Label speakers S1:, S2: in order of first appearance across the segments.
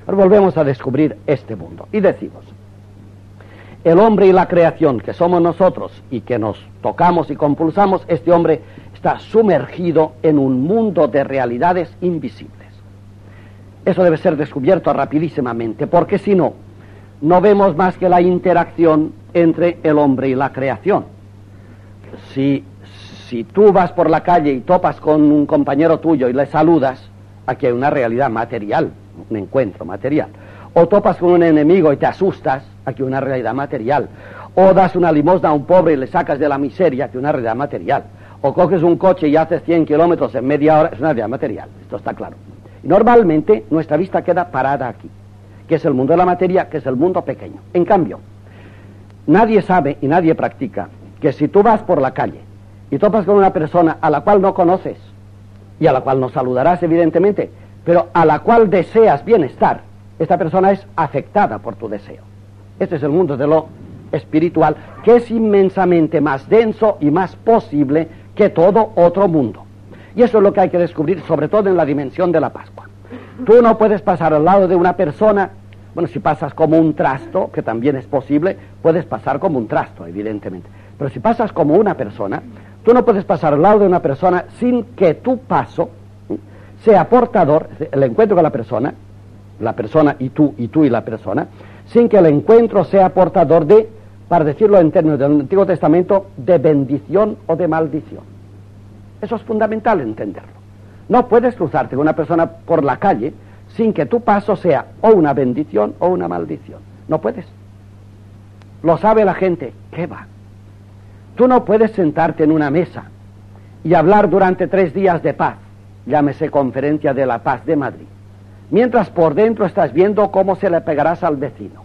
S1: Ahora volvemos a descubrir este mundo y decimos, el hombre y la creación que somos nosotros y que nos tocamos y compulsamos, este hombre está sumergido en un mundo de realidades invisibles. Eso debe ser descubierto rapidísimamente, porque si no, no vemos más que la interacción entre el hombre y la creación. Si tú vas por la calle y topas con un compañero tuyo y le saludas, aquí hay una realidad material, un encuentro material. O topas con un enemigo y te asustas, aquí hay una realidad material. O das una limosna a un pobre y le sacas de la miseria, aquí hay una realidad material. O coges un coche y haces 100 kilómetros en media hora, es una realidad material, esto está claro. Y normalmente nuestra vista queda parada aquí, que es el mundo de la materia, que es el mundo pequeño. En cambio, nadie sabe y nadie practica que si tú vas por la calle y topas con una persona a la cual no conoces y a la cual no saludarás evidentemente, pero a la cual deseas bienestar, esta persona es afectada por tu deseo. Este es el mundo de lo espiritual, que es inmensamente más denso y más posible que todo otro mundo. Y eso es lo que hay que descubrir, sobre todo en la dimensión de la Pascua. Tú no puedes pasar al lado de una persona, bueno, si pasas como un trasto, que también es posible, puedes pasar como un trasto, evidentemente. Pero si pasas como una persona, tú no puedes pasar al lado de una persona sin que tu paso sea portador, el encuentro con la persona y tú y la persona, sin que el encuentro sea portador de, para decirlo en términos del Antiguo Testamento, de bendición o de maldición. Eso es fundamental entenderlo. No puedes cruzarte con una persona por la calle sin que tu paso sea o una bendición o una maldición. No puedes. Lo sabe la gente. ¿Qué va? Tú no puedes sentarte en una mesa y hablar durante 3 días de paz, llámese Conferencia de la Paz de Madrid, mientras por dentro estás viendo cómo se le pegarás al vecino.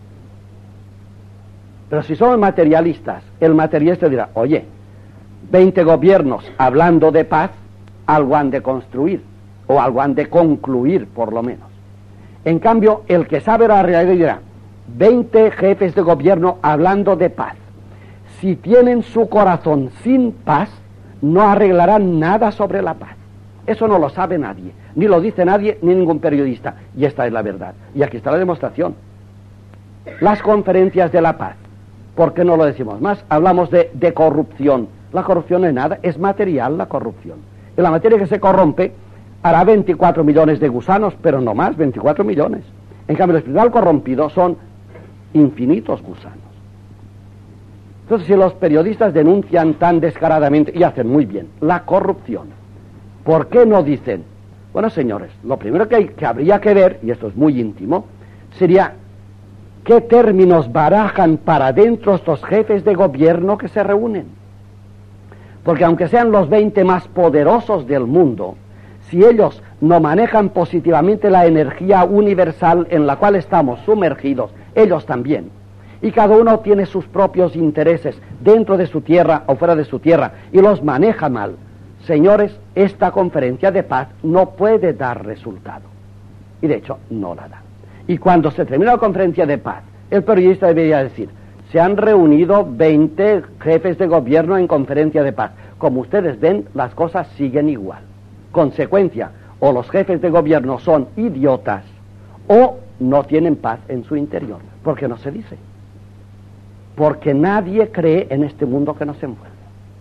S1: Pero si somos materialistas, el materialista dirá, oye, 20 gobiernos hablando de paz, algo han de construir, o algo han de concluir, por lo menos. En cambio, el que sabe la realidad dirá, 20 jefes de gobierno hablando de paz. Si tienen su corazón sin paz, no arreglarán nada sobre la paz. Eso no lo sabe nadie, ni lo dice nadie, ni ningún periodista. Y esta es la verdad. Y aquí está la demostración. Las conferencias de la paz. ¿Por qué no lo decimos más? Hablamos de corrupción. La corrupción no es nada, es material la corrupción. En la materia que se corrompe hará 24 millones de gusanos, pero no más, 24 millones. En cambio, el espiritual corrompido son infinitos gusanos. Entonces, si los periodistas denuncian tan descaradamente, y hacen muy bien, la corrupción, ¿por qué no dicen? Bueno, señores, lo primero que habría que ver, y esto es muy íntimo, sería qué términos barajan para dentro estos jefes de gobierno que se reúnen. Porque aunque sean los 20 más poderosos del mundo, si ellos no manejan positivamente la energía universal en la cual estamos sumergidos, ellos también, y cada uno tiene sus propios intereses dentro de su tierra o fuera de su tierra, y los maneja mal, señores, esta conferencia de paz no puede dar resultado. Y de hecho, no la da. Y cuando se termina la conferencia de paz, el periodista debería decir, se han reunido 20 jefes de gobierno en conferencia de paz. Como ustedes ven, las cosas siguen igual. Consecuencia, o los jefes de gobierno son idiotas o no tienen paz en su interior. ¿Por qué no se dice? Porque nadie cree en este mundo que nos envuelve.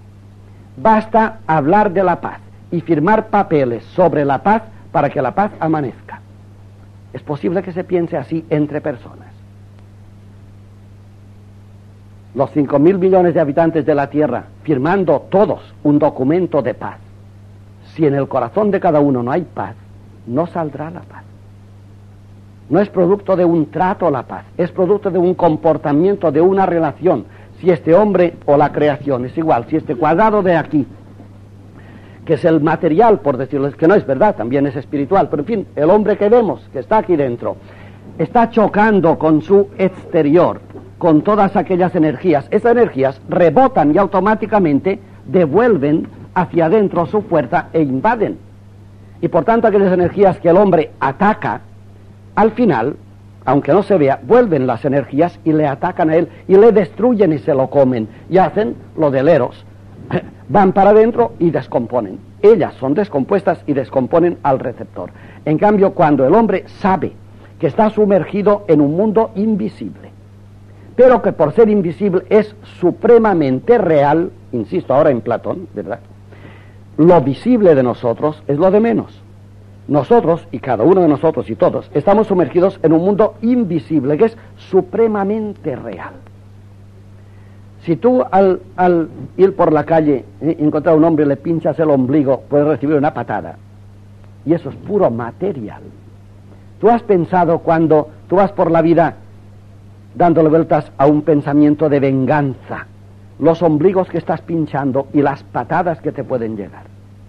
S1: Basta hablar de la paz y firmar papeles sobre la paz para que la paz amanezca. Es posible que se piense así entre personas. Los 5.000 millones de habitantes de la Tierra firmando todos un documento de paz. Si en el corazón de cada uno no hay paz, no saldrá la paz. No es producto de un trato la paz, es producto de un comportamiento, de una relación. Si este hombre o la creación es igual, si este cuadrado de aquí, que es el material, por decirlo, es que no es verdad, también es espiritual, pero en fin, el hombre que vemos, que está aquí dentro, está chocando con su exterior, con todas aquellas energías. Esas energías rebotan y automáticamente devuelven hacia adentro su fuerza e invaden. Y por tanto aquellas energías que el hombre ataca, al final, aunque no se vea, vuelven las energías y le atacan a él y le destruyen y se lo comen y hacen lo del Eros. Van para adentro y descomponen. Ellas son descompuestas y descomponen al receptor. En cambio, cuando el hombre sabe que está sumergido en un mundo invisible, pero que por ser invisible es supremamente real, insisto ahora en Platón, ¿verdad? Lo visible de nosotros es lo de menos. Nosotros, y cada uno de nosotros y todos, estamos sumergidos en un mundo invisible que es supremamente real. Si tú al ir por la calle y encontrar a un hombre y le pinchas el ombligo, puedes recibir una patada. Y eso es puro material. ¿Tú has pensado cuando tú vas por la vida dándole vueltas a un pensamiento de venganza, los ombligos que estás pinchando y las patadas que te pueden llegar?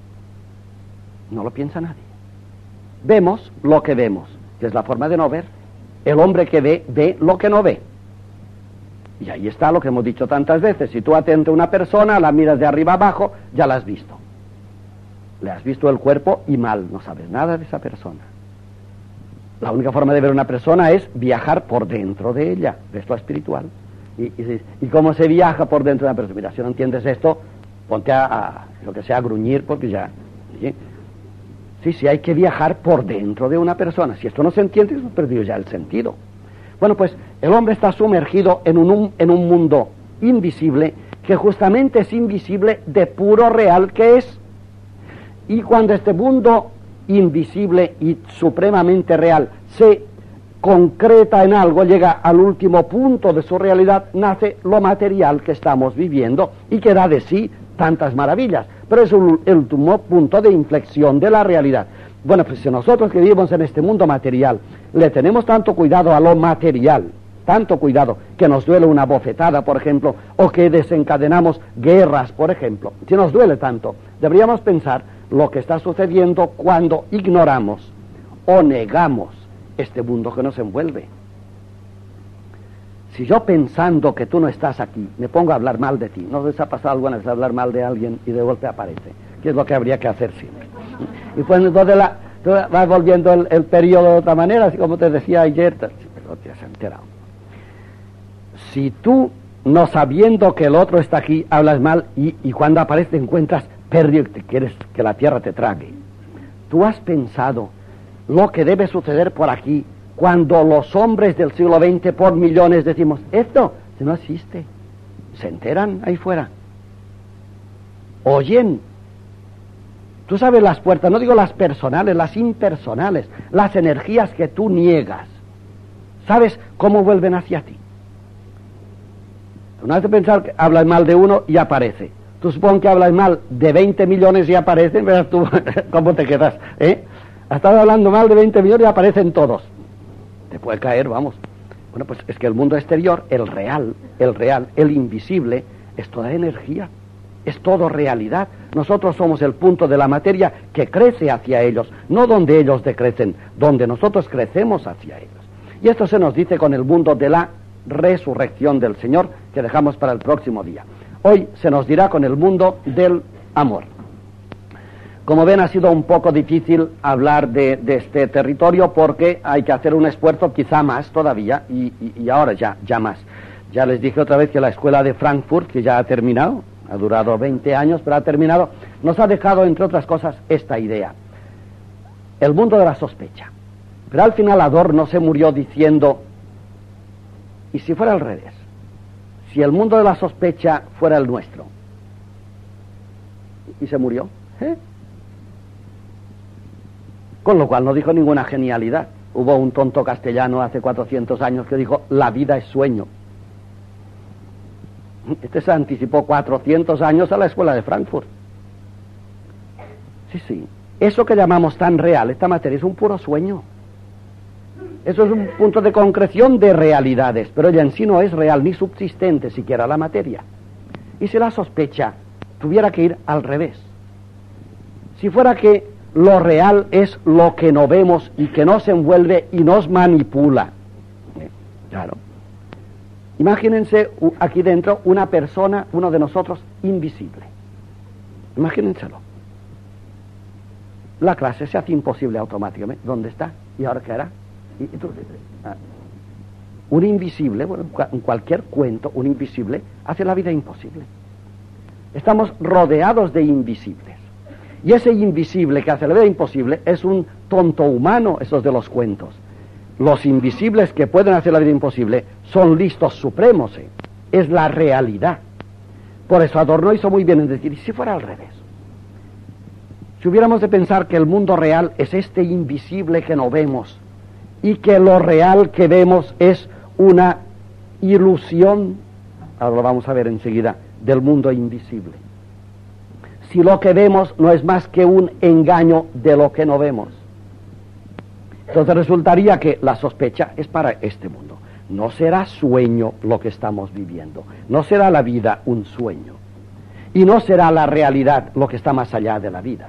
S1: No lo piensa nadie. Vemos lo que vemos, que es la forma de no ver. El hombre que ve, ve lo que no ve. Y ahí está lo que hemos dicho tantas veces. Si tú atiendes a una persona, la miras de arriba abajo, ya la has visto. Le has visto el cuerpo y mal, no sabes nada de esa persona. La única forma de ver una persona es viajar por dentro de ella, de esto espiritual. ¿Y cómo se viaja por dentro de una persona? Mira, si no entiendes esto, ponte a lo que sea, a gruñir, porque ya... Sí, hay que viajar por dentro de una persona. Si esto no se entiende, hemos perdido ya el sentido. Bueno, pues el hombre está sumergido en un mundo invisible, que justamente es invisible de puro real que es. Y cuando este mundo invisible y supremamente real se concreta en algo, llega al último punto de su realidad, nace lo material que estamos viviendo y que da de sí tantas maravillas, pero es el último punto de inflexión de la realidad. Bueno, pues si nosotros que vivimos en este mundo material le tenemos tanto cuidado a lo material, tanto cuidado, que nos duele una bofetada, por ejemplo, o que desencadenamos guerras, por ejemplo, si nos duele tanto, deberíamos pensar lo que está sucediendo cuando ignoramos o negamos este mundo que nos envuelve. Si yo, pensando que tú no estás aquí, me pongo a hablar mal de ti, ¿no les ha pasado alguna vez hablar mal de alguien y de golpe aparece? ¿Qué es lo que habría que hacer siempre? Y pues entonces tú vas volviendo el periodo de otra manera, así como te decía ayer, pero te has enterado. Si tú, no sabiendo que el otro está aquí, hablas mal y cuando aparece te encuentras perdido y te quieres que la tierra te trague, ¿tú has pensado lo que debe suceder por aquí cuando los hombres del siglo XX por millones decimos, esto no existe? Se enteran ahí fuera, oyen. Tú sabes las puertas, no digo las personales, las impersonales, las energías que tú niegas, ¿sabes cómo vuelven hacia ti? Tú no has de pensar que hablas mal de uno y aparece. Tú supones que hablas mal de 20 millones y aparecen, verás tú cómo te quedas, ¿eh? Has estado hablando mal de 20 millones y aparecen todos. Te puede caer, vamos. Bueno, pues es que el mundo exterior, el real, el invisible, es toda energía, es todo realidad. Nosotros somos el punto de la materia que crece hacia ellos, no donde ellos decrecen, donde nosotros crecemos hacia ellos. Y esto se nos dice con el mundo de la resurrección del Señor, que dejamos para el próximo día. Hoy se nos dirá con el mundo del amor. Como ven, ha sido un poco difícil hablar de este territorio porque hay que hacer un esfuerzo quizá más todavía y ahora ya más. Ya les dije otra vez que la escuela de Frankfurt, que ya ha terminado, ha durado 20 años, pero ha terminado, nos ha dejado, entre otras cosas, esta idea. El mundo de la sospecha. Pero al final Adorno se murió diciendo, ¿y si fuera al revés? Si el mundo de la sospecha fuera el nuestro. Y se murió. Con lo cual no dijo ninguna genialidad. Hubo un tonto castellano hace 400 años que dijo, la vida es sueño. Este se anticipó 400 años a la escuela de Frankfurt. Sí. Eso que llamamos tan real, esta materia, es un puro sueño. Eso es un punto de concreción de realidades, pero ella en sí no es real ni subsistente siquiera la materia. Y si la sospecha tuviera que ir al revés, si fuera que lo real es lo que no vemos y que nos envuelve y nos manipula, claro. Imagínense aquí dentro una persona, uno de nosotros, invisible. Imagínenselo. La clase se hace imposible automáticamente. ¿Dónde está? ¿Y ahora qué hará? Un invisible, bueno, en cualquier cuento, un invisible hace la vida imposible. Estamos rodeados de invisibles. Y ese invisible que hace la vida imposible es un tonto humano, esos de los cuentos, los invisibles que pueden hacer la vida imposible son listos supremos, es la realidad. Por eso Adorno hizo muy bien en decir, ¿y si fuera al revés? Si hubiéramos de pensar que el mundo real es este invisible que no vemos y que lo real que vemos es una ilusión, ahora lo vamos a ver enseguida, del mundo invisible. Si lo que vemos no es más que un engaño de lo que no vemos, entonces resultaría que la sospecha es para este mundo. No será sueño lo que estamos viviendo, no será la vida un sueño, y no será la realidad lo que está más allá de la vida.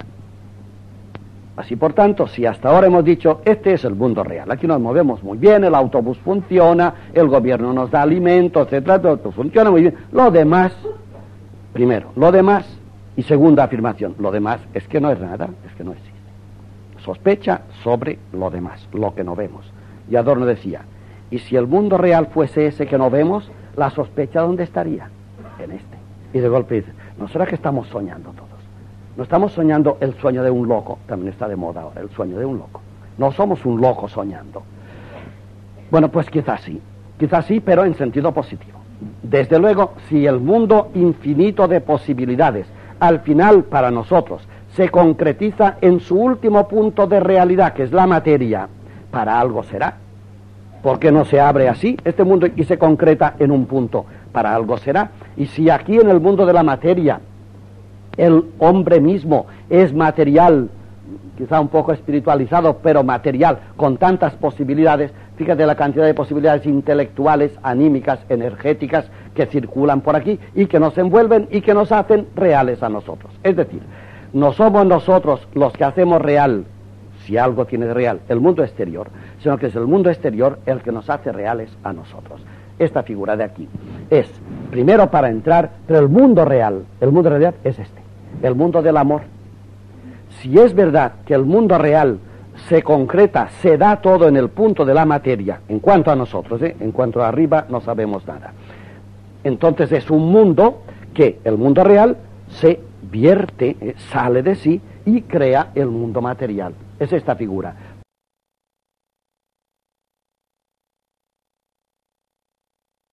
S1: Así, por tanto, si hasta ahora hemos dicho, este es el mundo real, aquí nos movemos muy bien, el autobús funciona, el gobierno nos da alimentos, etcétera, todo funciona muy bien. Lo demás, primero, lo demás, y segunda afirmación, lo demás es que no es nada, es que no existe. Sospecha sobre lo demás, lo que no vemos. Y Adorno decía, y si el mundo real fuese ese que no vemos, la sospecha ¿dónde estaría? En este. Y de golpe dice, ¿no será que estamos soñando todos? No estamos soñando el sueño de un loco, también está de moda ahora, el sueño de un loco. No somos un loco soñando. Bueno, pues quizás sí, pero en sentido positivo. Desde luego, si el mundo infinito de posibilidades, al final para nosotros, se concretiza en su último punto de realidad, que es la materia, para algo será. Porque no se abre así este mundo y se concreta en un punto, para algo será. Y si aquí en el mundo de la materia el hombre mismo es material, quizá un poco espiritualizado, pero material, con tantas posibilidades, fíjate la cantidad de posibilidades intelectuales, anímicas, energéticas, que circulan por aquí y que nos envuelven y que nos hacen reales a nosotros. Es decir, no somos nosotros los que hacemos real, si algo tiene de real, el mundo exterior, sino que es el mundo exterior el que nos hace reales a nosotros. Esta figura de aquí es, primero para entrar, pero el mundo real es este, el mundo del amor. Si es verdad que el mundo real se concreta, se da todo en el punto de la materia, en cuanto a nosotros, en cuanto a arriba no sabemos nada. Entonces es un mundo que el mundo real se vierte, sale de sí y crea el mundo material. Es esta figura.